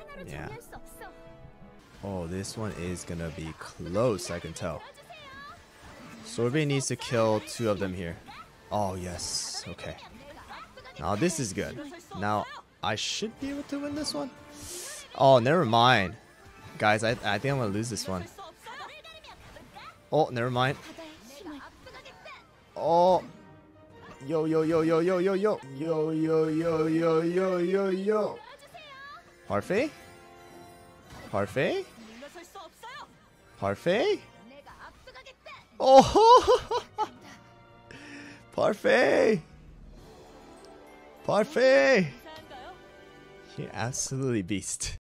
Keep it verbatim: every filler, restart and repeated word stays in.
Yeah. Oh, this one is gonna be close, I can tell. Sorbet needs to kill two of them here. Oh, yes. Okay. Now this is good. Now, I should be able to win this one. Oh, never mind. Guys, I, I think I'm gonna lose this one. Oh, never mind. Oh. Yo, yo, yo, yo, yo, yo, yo. Yo, yo, yo, yo, yo, yo, yo. Parfait? Parfait? Parfait? Oh! Parfait! Parfait! You're absolutely beast.